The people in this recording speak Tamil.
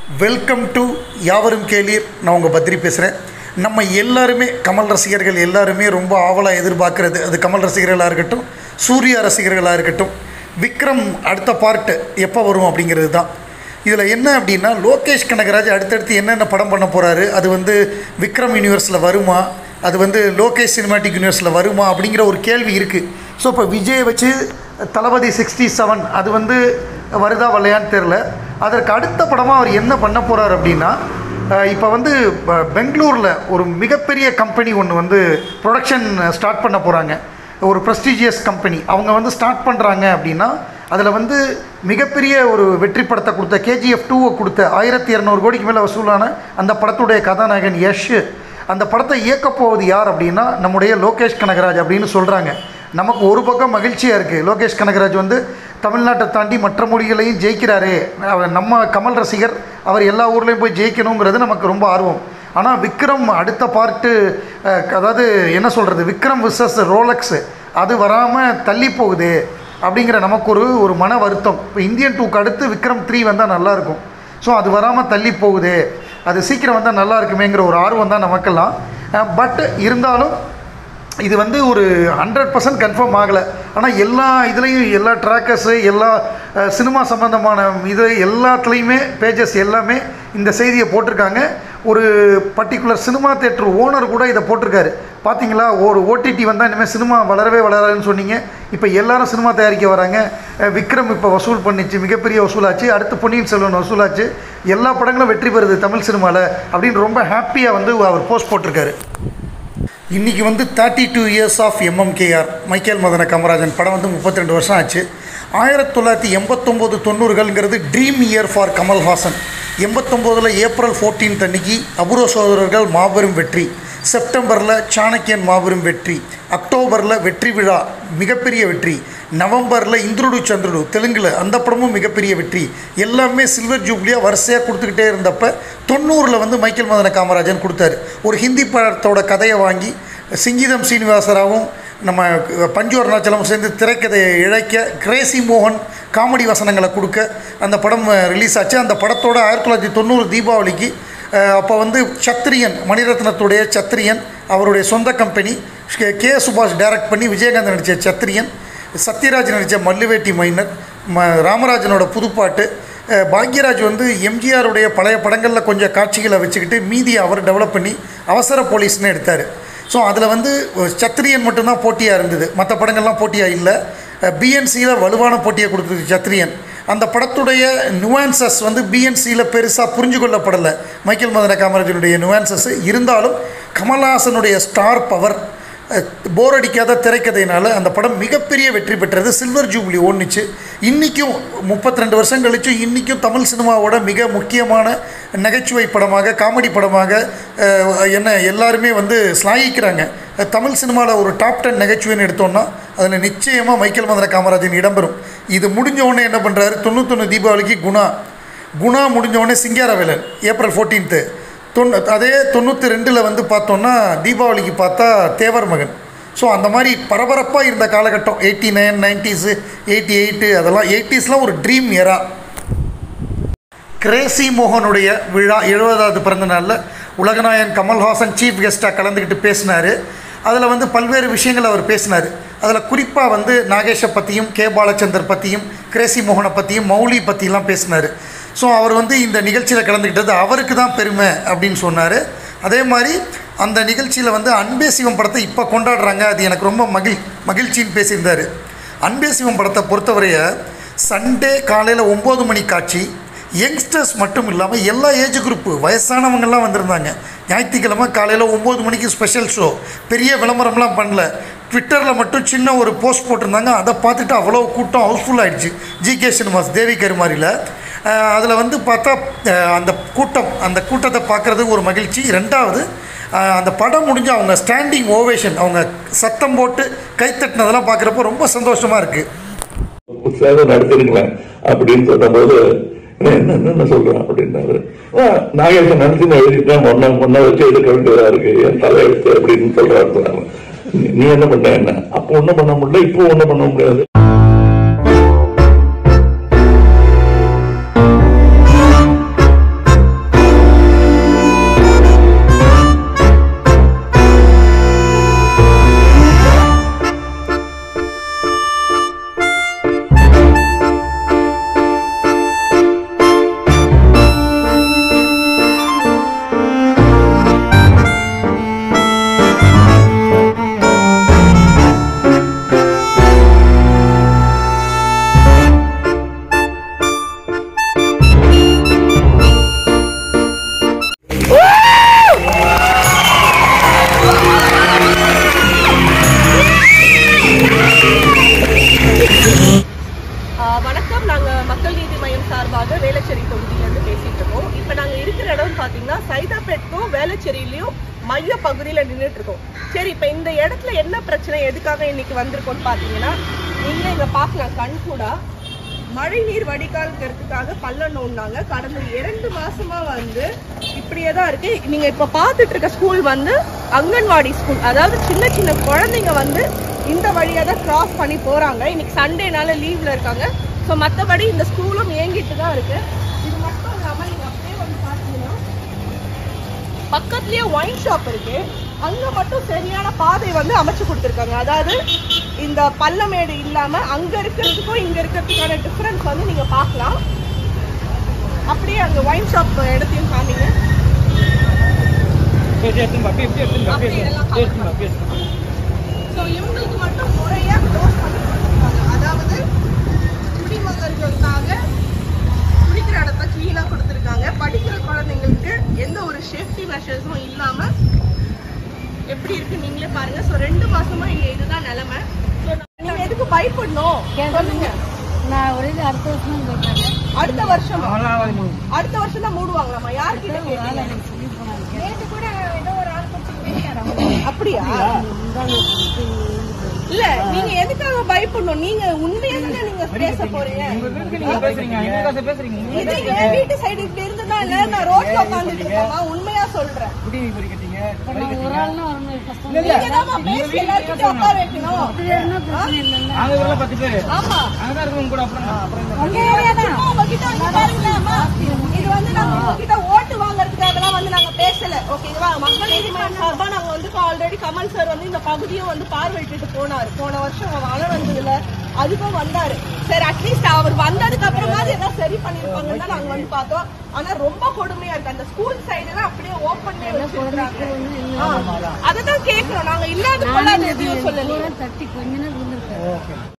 வெல்கம் டு யாவரும் கேளீர். நான் உங்கள் பத்ரி பேசுகிறேன். நம்ம எல்லாருமே கமல் ரசிகர்கள் எல்லாருமே ரொம்ப ஆவலாக எதிர்பார்க்குறது, அது கமல் ரசிகர்களாக இருக்கட்டும், சூர்யா ரசிகர்களாக இருக்கட்டும், விக்ரம் அடுத்த பார்ட்டு எப்போ வரும் அப்படிங்கிறது தான். இதில் என்ன அப்படின்னா, லோகேஷ் கனகராஜ் அடுத்தடுத்து என்னென்ன படம் பண்ண போகிறாரு, அது விக்ரம் யூனிவர்ஸில் வருமா, அது லோகேஷ் சினிமாட்டிக் யூனிவர்ஸில் வருமா அப்படிங்கிற ஒரு கேள்வி இருக்குது. ஸோ இப்போ விஜய் வச்சு தளபதி 67 அது வருதா வரலையான்னு தெரில. அதற்கு அடுத்த படமாக அவர் என்ன பண்ண போகிறார் அப்படின்னா, இப்போ பெங்களூரில் ஒரு மிகப்பெரிய கம்பெனி ஒன்று ப்ரொடக்ஷன் ஸ்டார்ட் பண்ண போகிறாங்க. ஒரு ப்ரெஸ்டீஜியஸ் கம்பெனி அவங்க ஸ்டார்ட் பண்ணுறாங்க அப்படின்னா, அதில் மிகப்பெரிய ஒரு வெற்றி படத்தை கொடுத்த KGF 2 கொடுத்த 1200 கோடிக்கு மேலே வசூலான அந்த படத்துடைய கதாநாயகன் யஷ், அந்த படத்தை இயக்கப் போவது யார் அப்படின்னா நம்முடைய லோகேஷ் கனகராஜ் அப்படின்னு சொல்கிறாங்க. நமக்கு ஒரு பக்கம் மகிழ்ச்சியாக இருக்குது, லோகேஷ் கனகராஜ் தமிழ்நாட்டை தாண்டி மற்ற மொழிகளையும் ஜெயிக்கிறாரே, நம்ம கமல் ரசிகர், அவர் எல்லா ஊர்லேயும் போய் ஜெயிக்கணுங்கிறது நமக்கு ரொம்ப ஆர்வம். ஆனால் விக்ரம் அடுத்த பார்ட்டு, அதாவது என்ன சொல்கிறது, விக்ரம் விசஸ் ரோலக்ஸு அது வராமல் தள்ளி போகுது அப்படிங்கிற நமக்கு ஒரு மன வருத்தம். இப்போ இந்தியன் 2க்கு அடுத்து விக்ரம் 3 வந்தால் நல்லாயிருக்கும். ஸோ அது வராமல் தள்ளி போகுது, அது சீக்கிரம் வந்தால் நல்லா இருக்குமேங்கிற ஒரு ஆர்வம் தான் நமக்கெல்லாம். பட் இருந்தாலும் இது ஒரு 100% கன்ஃபார்ம் ஆகலை. ஆனால் எல்லா இதுலேயும் எல்லா ட்ராக்கர்ஸு, எல்லா சினிமா சம்மந்தமான இது எல்லாத்துலேயுமே பேஜஸ் எல்லாமே இந்த செய்தியை போட்டிருக்காங்க. ஒரு பர்டிகுலர் சினிமா தேட்டர் ஓனர் கூட இதை போட்டிருக்காரு. பார்த்தீங்களா, ஒரு OTT வந்தால் இனிமேல் சினிமா வளரவே வளராதுன்னு சொன்னீங்க, இப்போ எல்லாரும் சினிமா தயாரிக்க வராங்க. விக்ரம் இப்போ வசூல் பண்ணிச்சு, மிகப்பெரிய வசூலாச்சு. அடுத்து பொன்னியின் செல்வன் வசூலாச்சு, எல்லா படங்களும் வெற்றி பெறுது தமிழ் சினிமாவில் அப்படின்னு ரொம்ப ஹாப்பியாக அவர் போஸ்ட் போட்டிருக்காரு. இன்றைக்கி 32 years of MMKR Michael Madana Kamarajan படம் 32 வருஷம் ஆச்சு. 1989 90ங்கிறது dream year for Kamal Haasan. 89 April 14 அன்னைக்கு அபூர்வ சகோதரர்கள் மாபெரும் வெற்றி, செப்டம்பரில் சாணக்கியன் மாபெரும் வெற்றி, அக்டோபரில் வெற்றி விழா மிகப்பெரிய வெற்றி, நவம்பரில் இந்திருடு சந்திருடு தெலுங்கில் அந்த படமும் மிகப்பெரிய வெற்றி. எல்லாமே சில்வர் ஜூப்ளியாக வரிசையாக கொடுத்துக்கிட்டே இருந்தப்போ 90ல் மைக்கேல் மதன காமராஜன் கொடுத்தாரு. ஒரு ஹிந்தி படத்தோட கதையை வாங்கி சிங்கீதம் சீனிவாசராவும் நம்ம பஞ்சு அருணாச்சலம் சேர்ந்து திரைக்கதையை இழைக்க, கிரேசி மோகன் காமெடி வசனங்களை கொடுக்க அந்த படம் ரிலீஸ் ஆச்சு. அந்த படத்தோட 1990 தீபாவளிக்கு அப்போ சத்திரியன், மணிரத்னத்துடைய சத்திரியன் அவருடைய சொந்த கம்பெனி, K. சுபாஷ் டைரக்ட் பண்ணி விஜயகாந்த் நடித்த சத்திரியன், சத்யராஜ் நடித்த மல்லுவேட்டி மைனர், ராமராஜனோட புதுப்பாட்டு, பாக்யராஜ் எம்ஜிஆருடைய பழைய படங்களில் கொஞ்சம் காட்சிகளை வச்சுக்கிட்டு மீதியை அவர் டெவலப் பண்ணி அவசர போலீஸ்னு எடுத்தார். ஸோ அதில் சத்திரியன் மட்டும்தான் போட்டியாக இருந்தது, மற்ற படங்கள்லாம் போட்டியாக இல்லை. BNCயில் வலுவான போட்டியை கொடுத்தது சத்திரியன். அந்த படத்துடைய நுவான்சஸ் BNCயில் பெருசாக புரிஞ்சு கொள்ளப்படலை, மைக்கேல் மதன காமராஜனுடைய நுவான்சஸ் இருந்தாலும் கமல்ஹாசனுடைய ஸ்டார் பவர், போர் அடிக்காத திரைக்கதையினால் அந்த படம் மிகப்பெரிய வெற்றி பெற்றது. சில்வர் ஜூப்ளி ஓடுச்சு. இன்றைக்கும் 32 வருஷம் கழித்து இன்றைக்கும் தமிழ் சினிமாவோட மிக முக்கியமான நகைச்சுவை படமாக, காமெடி படமாக என்ன எல்லாருமே ஸ்லாகிக்கிறாங்க. தமிழ் சினிமாவில் ஒரு டாப் 10 நகைச்சுவைன்னு எடுத்தோன்னா அதில் நிச்சயமாக மைக்கேல் மதன காமராஜன் இடம்பெறும். இது முடிஞ்சவொடனே என்ன பண்ணுறாரு, 91 தீபாவளிக்கு குணா முடிஞ்சவொடனே சிங்காரவேலன் ஏப்ரல் 14. அதே 92ல் பார்த்தோன்னா தீபாவளிக்கு பார்த்தா தேவர் மகன். ஸோ அந்த மாதிரி பரபரப்பாக இருந்த காலகட்டம் 89, 90s, 88 அதெல்லாம் 80ஸ்லாம் ஒரு ட்ரீம் எரா. கிரேசி மோகனுடைய விழா 70வது பிறந்த நாளில் உலகநாயகன் கமல்ஹாசன் சீஃப் கெஸ்ட்டாக கலந்துக்கிட்டு பேசினார். அதில் பல்வேறு விஷயங்கள் அவர் பேசினார். அதில் குறிப்பாக நாகேஷை பற்றியும், K. பாலச்சந்தர் பற்றியும், கிரேசி மோகனை பற்றியும், மௌலி பற்றிலாம் பேசினார். ஸோ அவர் இந்த நிகழ்ச்சியில் கலந்துக்கிட்டது அவருக்கு தான் பெருமை அப்படின்னு சொன்னார். அதே மாதிரி அந்த நிகழ்ச்சியில் அன்பே சிவம் படத்தை இப்போ கொண்டாடுறாங்க, அது எனக்கு ரொம்ப மகிழ்ச்சின்னு பேசியிருந்தார். அன்பே சிவம் படத்தை பொறுத்தவரைய சண்டே காலையில் 9 மணி காட்சி, யங்ஸ்டர்ஸ் மட்டும் இல்லாமல் எல்லா ஏஜ் குரூப்பு வயசானவங்கள்லாம் வந்திருந்தாங்க. ஞாயிற்றுக்கிழமை காலையில் 9 மணிக்கு ஸ்பெஷல் ஷோ, பெரிய விளம்பரம்லாம் பண்ணல, ட்விட்டரில் மட்டும் சின்ன ஒரு போஸ்ட் போட்டிருந்தாங்க. அதை பார்த்துட்டு அவ்வளோ கூட்டம் ஹவுஸ்ஃபுல் ஆகிடுச்சு. GK சினிமாஸ் தேவி கருமாரியில். அதில் பார்த்தா அந்த கூட்டத்தை பார்க்குறது ஒரு மகிழ்ச்சி. ரெண்டாவது, அந்த படம் முடிஞ்சு அவங்க ஸ்டாண்டிங் ஓவேஷன், அவங்க சத்தம் போட்டு கைத்தட்டினதெல்லாம் பார்க்குறப்போ ரொம்ப சந்தோஷமாக இருக்குது. நடத்திருங்களேன் அப்படின்னு சொன்னபோது என்ன சொல்றேன் அப்படின்னாரு, நாகேஷன் நடத்தி எழுதிட்டேன், ஒன்ன வச்சு எடுக்க வேண்டியதா இருக்கு, என் தலையெழுத்து அப்படின்னு சொல்றாரு. நீ என்ன பண்ண, என்ன அப்போ ஒன்னும் பண்ண முடியல, இப்போ ஒன்னும் பண்ண முடியாது. இருக்கிற இடம் பாத்தீங்கன்னா சைதாப்பேட்டும் வேளச்சேரியிலயும் மைய பகுதியில நின்றுட்டு இருக்கோம். சரி, இப்ப இந்த இடத்துல என்ன பிரச்சனை, எதுக்காக இன்னைக்கு வந்திருக்கோம்னு பாத்தீங்கன்னா, நீங்க இங்க பாக்கலாம் கண்கூடா மழை நீர் வடிகால்கிறதுக்காக பள்ளம் நோண்டாங்க. கடந்த 2 மாசமா வந்து இப்படியே தான் இருக்கு. நீங்க இப்ப பாத்துட்டு இருக்க ஸ்கூல் வந்து அங்கன்வாடி ஸ்கூல். அதாவது சின்ன சின்ன குழந்தைங்க வந்து இந்த வழியா தான் கிராஸ் பண்ணி போறாங்க. இன்னைக்கு சண்டேனால லீவ்ல இருக்காங்க. ஸோ மற்றபடி இந்த ஸ்கூலும் இயங்கிட்டு தான் இருக்கு. இது மட்டும் இல்லாம நீங்க அப்படியே வந்து பாத்தீங்கன்னா பக்கத்துலயே ஒயின் ஷாப் இருக்கு. அங்க மட்டும் சரியான பாதை வந்து அமைச்சு கொடுத்துருக்காங்க. அதாவது இந்த பள்ளமேடு இல்லாம அங்க இருக்கிறதுக்கும் இங்க இருக்கிறதுக்கான டிஃபரன்ஸ் வந்து நீங்க பார்க்கலாம். அப்படியே அங்க ஒயின் ஷாப் இடத்தையும் காமிங்க. ஸோ இவங்களுக்கு மட்டும் முறையா க்ளோஸ் பண்ணி கொடுத்துருக்காங்க. அதாவது குடிமகன்களுக்காக குடிக்கிற இடத்த கிளீனா கொடுத்துருக்காங்க. படிக்கிற குழந்தைங்களுக்கு எந்த ஒரு சேஃப்டி மெஷர்ஸும் இல்லாம எப்படி இருக்கு நீங்களே பாருங்க. ஸோ 2 மாசமா இங்க இதுதான் நிலைமை. நீங்க எதுக்கு பயப்படணும் சொல்லுங்க. நான் ஒரு அடுத்த வருஷம் அடுத்த வருஷம் தான் மூடுவாங்களாமா? யார்கிட்ட கேட்டீங்க? நேற்று கூட ஏதோ ஒரு ஆள் அப்படியா? இல்ல, நீங்க எதுக்காக பயப்படணும்? நீங்க உண்மையா தானே நீங்க பேச போறீங்க. இது என் வீட்டு சைடு இப்படி இருந்ததா இல்ல, நான் ரோட்ல உட்காந்துட்டு இருக்கேன். உண்மையா சொல்றேன். ஒரு ஆள்னா வரணும். நீங்க தான் பேசி எல்லாருக்கிட்ட உட்கார வைக்கணும். ஆமா, உங்க ஏரியா தான். உங்ககிட்ட வந்து பாருங்களேன், இது வந்து நாங்க உங்ககிட்ட ஓட்டு வாங்குறதுக்காகலாம் வந்து நாங்க பேசல. ஓகேவா? மக்கள் நீதிமன்றம் சார்பா நாங்க வந்து ஆல்ரெடி கமல் சார் வந்து இந்த பகுதியும் வந்து பார்வையிட்டு போனாரு. போன வருஷம் மழை வந்ததுல அதுக்கும் வந்தாரு. சரி, அட்லீஸ்ட் அவர் வந்ததுக்கு அப்புறமா ஏதாவது சரி பண்ணிருப்பாங்கன்னு தான் நாங்க வந்து பார்த்தோம். ஆனா ரொம்ப கொடுமையா இருக்கு. அந்த ஸ்கூல் சைடு எல்லாம் அப்படியே ஓப்பன்ல வச்சிருக்காங்க. அததான் கேட்கிறோம். நாங்க இல்லாத போல எதையும் சொல்லல. தட்டி கொஞ்ச நேரம்